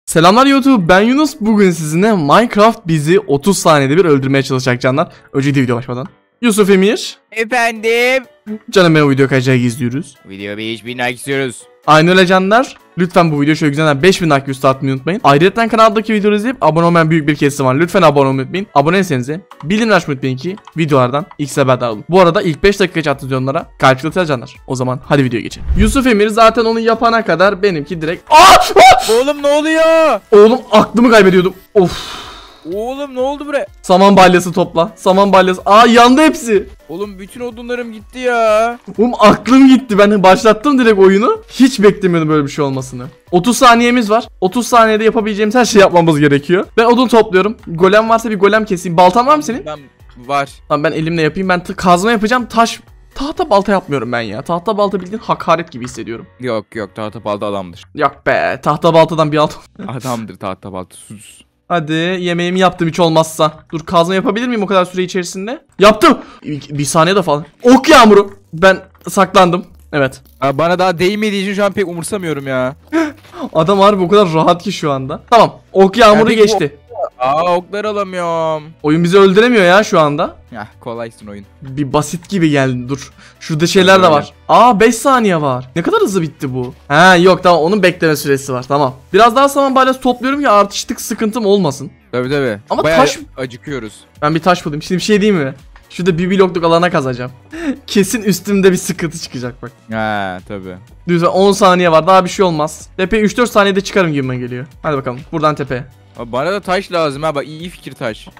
Selamlar YouTube, ben Yunus. Bugün sizinle Minecraft bizi 30 saniyede bir öldürmeye çalışacak canlar. Öncelikle video başlamadan Yusuf Emir. Efendim. Canım, ben o video kaçacağı izliyoruz. Video 5000 like istiyoruz. Aynı öyle canlar. Lütfen bu video şöyle güzel 5000 like üstü atmayı unutmayın. Ayrıca kanaldaki videoları izleyip abone olmayan büyük bir kesim var. Lütfen abone olmayı unutmayın. Aboneyseniz de bildirim açmayı unutmayın ki videolardan ilk haberdar olun. Bu arada ilk 5 dakika attığınız yorumlara kalpli canlar. O zaman hadi videoya geçelim. Yusuf Emir zaten onu yapana kadar benimki direkt... Oğlum ne oluyor? Oğlum aklımı kaybediyordum. Of. Oğlum ne oldu buraya? Saman balyası topla. Saman balyası. Yandı hepsi. Oğlum bütün odunlarım gitti ya. Oğlum aklım gitti. Ben başlattım direkt oyunu. Hiç beklemiyordum böyle bir şey olmasını. 30 saniyemiz var. 30 saniyede yapabileceğimiz her şeyi yapmamız gerekiyor. Ben odun topluyorum. Golem varsa bir golem keseyim. Baltan var mı senin? Var. Tamam, ben elimle yapayım. Ben kazma yapacağım. Tahta balta yapmıyorum ben ya. Tahta balta bildiğin hakaret gibi hissediyorum. Yok tahta balta adamdır. Yok be. Tahta baltadan bir alt. Adamdır tahta balta sus. Hadi yemeğimi yaptım hiç olmazsa. Dur, kazma yapabilir miyim o kadar süre içerisinde? Yaptım. Bir saniye de falan. Ok yağmuru. Ben saklandım. Evet. Bana daha değmediği için şu an pek umursamıyorum ya. Adam harbi o kadar rahat ki şu anda. Tamam. Ok yağmuru geçti. Oklar alamıyorum. Oyun bizi öldüremiyor ya şu anda. Ya kolaysın oyun. Bir basit gibi geldi, dur. Şurada şeyler de var. 5 saniye var. Ne kadar hızlı bitti bu. Yok tamam, onun bekleme süresi var, tamam. Biraz daha saman balyası topluyorum ki artışlık sıkıntım olmasın. Tabii. Ama bayağı taş... acıkıyoruz. Ben bir taş bulayım. Şimdi bir şey diyeyim mi? Şurada bir blokluk alana kazacağım. Kesin üstümde bir sıkıntı çıkacak bak. Tabii. Lütfen, 10 saniye var, daha bir şey olmaz. Tepe 3-4 saniyede çıkarım gibime geliyor. Hadi bakalım buradan tepeye. Bana da taş lazım ha, bak iyi fikir taş.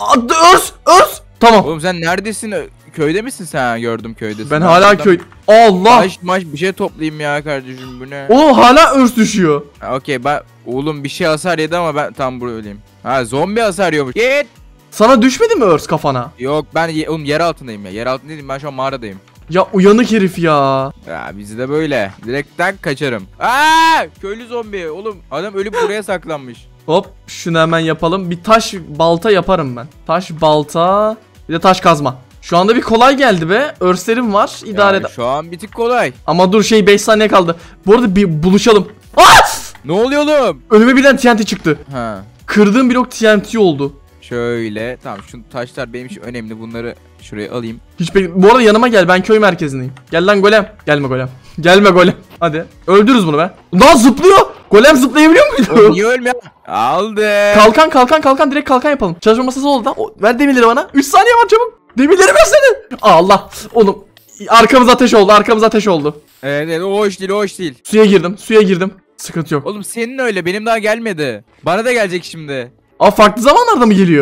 Örs. Tamam. Oğlum sen neredesin? Köyde misin sen? Gördüm köydesin. Ben hala köy... Allah. Taş bir şey toplayayım ya kardeşim, bu ne? Oğlum hala örs düşüyor. Okey, ben oğlum bir şey hasar yedi ama ben tam buralıyım. Zombi hasar yiyormuş. Git. Sana düşmedi mi örs kafana? Yok ben oğlum yer altındayım ya. Yer altında değilim, ben şu an mağaradayım. Ya uyanık herif ya. Ya bizi de böyle. Direkten kaçarım. Köylü zombi. Oğlum adam ölüp buraya saklanmış. Hop, şunu hemen yapalım. Bir taş balta yaparım ben. Taş balta, bir de taş kazma. Şu anda bir kolay geldi be. Örslerim var. İdare eder. Şu an bir tık kolay. Ama dur, 5 saniye kaldı. Bu arada bir buluşalım. Ne oluyor oğlum? Önüme birden TNT çıktı. Ha. Kırdığım blok TNT oldu. Şöyle tamam, şu taşlar benim için önemli, bunları şuraya alayım. Bu arada yanıma gel, ben köy merkezindeyim. Gel lan golem. Gelme golem. Gelme golem. Hadi. Öldürürüz bunu be. Daha zıplıyor. Golem zıplayabiliyor muydu? Niye ölmüyor? Aldı. Kalkan direkt kalkan yapalım. Çalışma masası oldu da. Ver demirleri bana. 3 saniye var, çabuk. Demirleri versene. Allah. Oğlum. Arkamız ateş oldu. Evet, o hoş değil. Suya girdim. Sıkıntı yok. Oğlum senin öyle, benim daha gelmedi. Bana da gelecek şimdi. Farklı zamanlarda mı geliyor?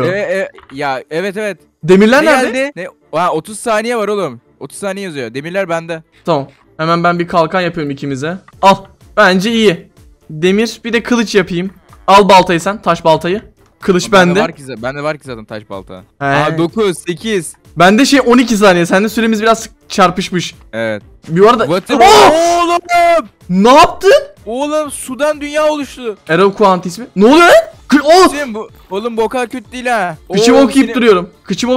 Ya evet. Demirler Ne nerede? geldi? 30 saniye var oğlum. 30 saniye yazıyor. Demirler bende. Tamam. Hemen ben bir kalkan yapıyorum ikimize. Al. Bence iyi. Demir, bir de kılıç yapayım. Al baltayı sen, taş baltayı. Kılıç bende. Bende var ki zaten taş balta. 9 8. Bende 12 saniye. Sende süremiz biraz çarpışmış. Evet. Bir arada... Oğlum! Ne yaptın? Oğlum sudan dünya oluştu. Erol Kuant ismi. Ne oluyor lan? Oğlum bu o kadar kötü değil ha. Kıçımı okuyup duruyorum.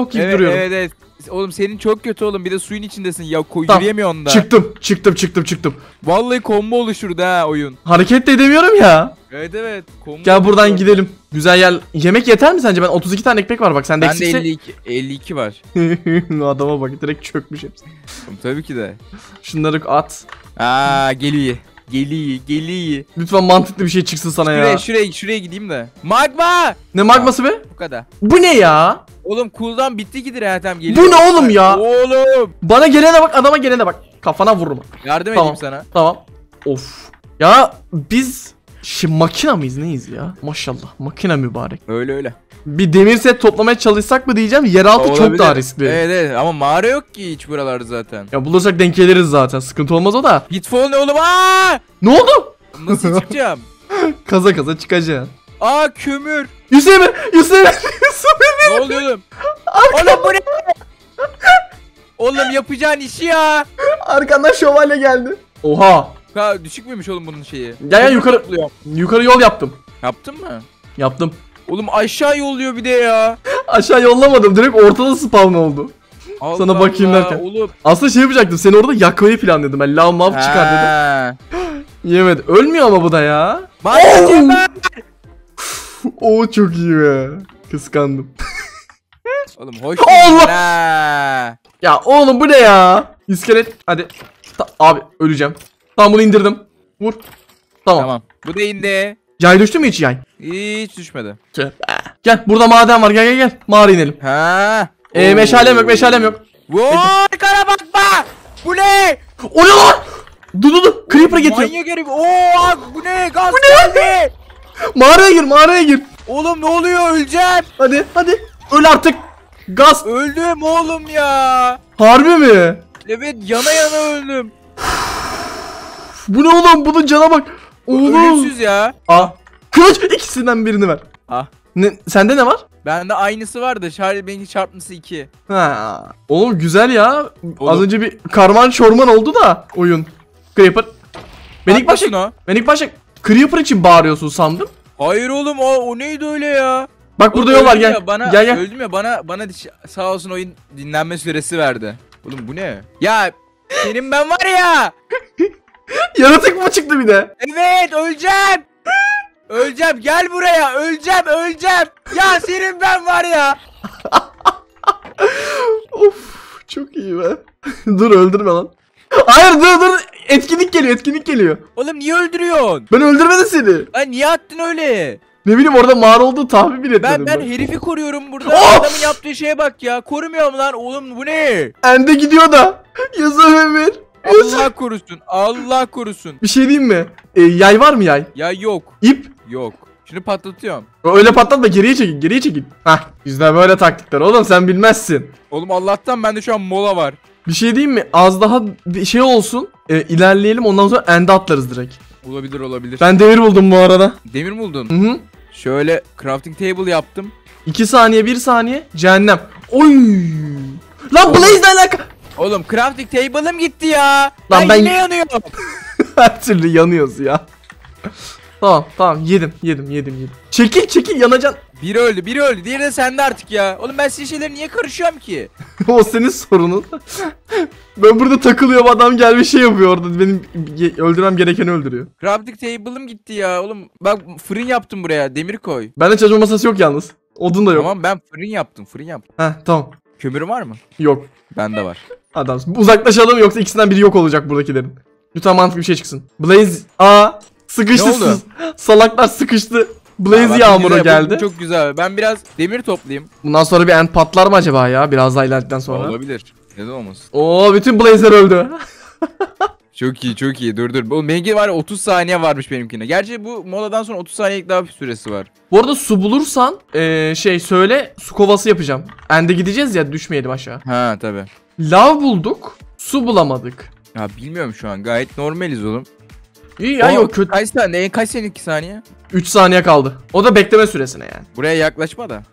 Evet. Oğlum senin çok kötü oğlum. Bir de suyun içindesin. Ya tamam. Yürüyemiyorsun da. Çıktım. Vallahi combo oluşurdu ha oyun. Hareket de edemiyorum ya. Evet. Combo Gel buradan oluşurdu. gidelim. Güzel yer. Yemek yeter mi sence? Ben 32 tane ekmek var bak. Sende Bende eksikse... 52 var. Adama bak, direkt çökmüş hepsi. Tabii ki de. Şunları at. Geliyor. Lütfen mantıklı bir şey çıksın sana ya. Şuraya gideyim de. Magma! Ne magması be? Bu kadar. Bu ne ya? Oğlum cooldown bitti gider ha, tamam geliyor. Bu ne oğlum ya? Oğlum. Bana gelene bak, adama gelene bak. Kafana vururum. Yardım Tamam. edeyim sana. Tamam. Of. Ya biz makina mıyız, neyiz ya? Maşallah. Makina mübarek. Öyle. Bir demir set toplamaya çalışsak mı diyeceğim. Yeraltı çok daha riskli. Evet ama mağara yok ki hiç buralarda zaten. Ya bulursak denk geliriz zaten. Sıkıntı olmaz o da. Pitfall ne oğlum? Ne oldu? Nasıl çıkacağım? Kaza çıkacaksın. Kömür. Yusuf Ne oluyor oğlum? Oğlum bu ne? Oğlum yapacağın işi ya. Arkandan şövalye geldi. Oha. Düşük müymüş oğlum bunun şeyi? Gel yukarı yol yaptım. Yaptın mı? Yaptım. Oğlum aşağı yolluyor bir de ya. Aşağı yollamadım, direkt ortada spawn oldu. Allah Sana bakayım Allah, derken. oğlum. Aslında şey yapacaktım, seni orada yakmayı planladım. Ben lav mav çıkar dedim. Yemedi. Ölmüyor ama bu da ya. Bak Oo çok iyi be. Kıskandım. Oğlum hoş Allah! geldin ha. Ya oğlum bu ne ya? İskelet hadi. Abi öleceğim. Tamam bunu indirdim. Vur. Tamam. Tamam. Bu da indi. Yay düştü mü hiç yay? Hiç düşmedi. Gel burada maden var, gel. Mağara inelim. Ha. Meşalem yok. Vay kara bakma. Bu ne? O ne lan? Dur. Creeper getir. Manyak herif. Oo bu ne? Gaz geldi. Mağaraya gir. Oğlum ne oluyor? Öleceğim. Hadi. Öl artık. Gaz. Öldüm oğlum ya. Harbi mi? Evet yana öldüm. Bu ne oğlum? Bunun cana bak. Oğlum. Ölümsüz ya. Kılıç, ikisinden birini ver. Sende ne var? Bende aynısı vardı. Benimki çarpması 2. Oğlum güzel ya. Oğlum. Az önce bir karman çorman oldu da oyun. Creeper. Ben ilk başta Creeper için bağırıyorsun sandım. Hayır oğlum o neydi öyle ya? Bak burada yol var, gel. Gel. Öldüm ya bana sağ olsun oyun dinlenme süresi verdi. Oğlum bu ne? Ya senin ben var ya. Yaratık mı çıktı bir de? Evet öleceğim. Öleceğim gel buraya öleceğim. Ya senin ben var ya. Of çok iyi be. Dur öldürme lan. Hayır dur. Etkinlik geliyor. Oğlum niye öldürüyorsun? Ben öldürmedim seni. Lan niye attın öyle? Ne bileyim orada mağara olduğu tahmin bile etmedim Ben herifi koruyorum burada. Oh! Adamın yaptığı şeye bak ya. Korumuyorum lan oğlum bu ne? Ende gidiyor da. Yazı Emir. Allah korusun. Bir şey diyeyim mi? Yay var mı yay? Ya yok. İp? Yok. Şunu patlatıyorum. Öyle patlatma, geriye çekil. Hah, bizde böyle taktikler oğlum, sen bilmezsin. Oğlum Allah'tan bende şu an mola var. Bir şey diyeyim mi? Az daha bir şey olsun. İlerleyelim, ondan sonra ende atlarız direkt. Olabilir. Ben demir buldum bu arada. Demir mi buldun? Hı. Şöyle crafting table yaptım. 2 saniye 1 saniye cehennem. Oy. Lan Blaze'le alaka. Oğlum crafting table'ım gitti ya. Lan ben yine yanıyorum. her türlü yanıyoruz ya. Tamam yedim. Çekil yanacaksın. Biri öldü. Diğeri de sende artık ya. Oğlum ben sizin şeylere niye karışıyorum ki? O senin sorunun. Ben burada takılıyorum, adam gelmiş şey yapıyor orada, benim öldürmem gerekeni öldürüyor. Crafting table'ım gitti ya. Oğlum bak fırın yaptım buraya. Demir koy. Bende çalışma masası yok yalnız. Odun da yok. Tamam ben fırın yaptım. Heh tamam. Kömürün var mı? Yok. Bende var. Adam uzaklaşalım yoksa ikisinden biri yok olacak buradakilerin. Lütfen mantıklı bir şey çıksın. Blaze sıkıştı. Ne oldu? Salaklar sıkıştı. Blaze yağmuru geldi. Bu çok güzel. Ben biraz demir toplayayım. Bundan sonra bir end patlar mı acaba ya? Biraz daha ilerledikten sonra. Olabilir. Neden olmasın? Oo bütün Blaze'ler öldü. Çok iyi. Dur. Oğlum benimki var ya 30 saniye varmış benimkine. Gerçi bu moladan sonra 30 saniyelik daha bir süresi var. Bu arada su bulursan söyle, su kovası yapacağım. End'e gideceğiz ya, düşmeyelim aşağı. Ha tabi. Lav bulduk. Su bulamadık. Ya bilmiyorum şu an. Gayet normaliz oğlum. İyi ya, yok kötü. Kaç senin 2 saniye? 3 saniye kaldı. O da bekleme süresine yani. Buraya yaklaşma da.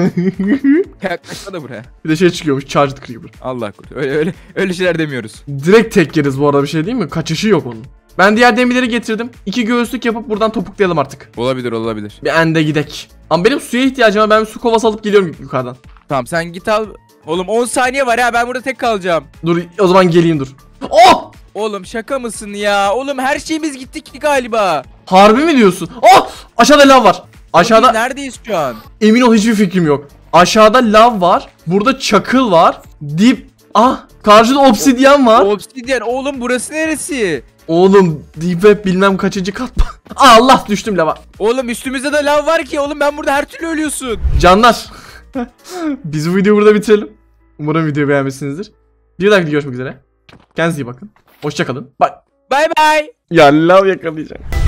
Yaklaşma da buraya. Bir de şey çıkıyormuş, Charged Creeper. Allah korusun. Öyle şeyler demiyoruz. Direkt tek yeriz bu arada, bir şey değil mi? Kaçışı yok onun. Ben diğer demirleri getirdim. 2 göğüslük yapıp buradan topuklayalım artık. Olabilir. Bir ende gidek. Ama benim suya ihtiyacım var. Ben bir su kovası alıp geliyorum yukarıdan. Tamam sen git al. Oğlum 10 saniye var ya, ben burada tek kalacağım. Dur o zaman geleyim dur. Oh! Oğlum şaka mısın ya? Oğlum her şeyimiz gitti ki galiba. Harbi mi diyorsun? Oh! Aşağıda lav var. Aşağıda Biz neredeyiz şu an? emin ol, hiçbir fikrim yok. Aşağıda lav var. Burada çakıl var. Dip. Karşıda obsidyen var. Obsidyen oğlum, burası neresi? Oğlum deep web bilmem kaçıncı kat. Allah, düştüm lava. Oğlum üstümüzde de lav var ki oğlum, ben burada her türlü ölüyorsun. Canlar. Biz bu videoyu burada bitirelim. Umarım videoyu beğenmişsinizdir. Bir dahaki görüşmek üzere. Kendinize iyi bakın. Hoşça kalın. Bye. Bay bay. Ya lav yakalayacağım.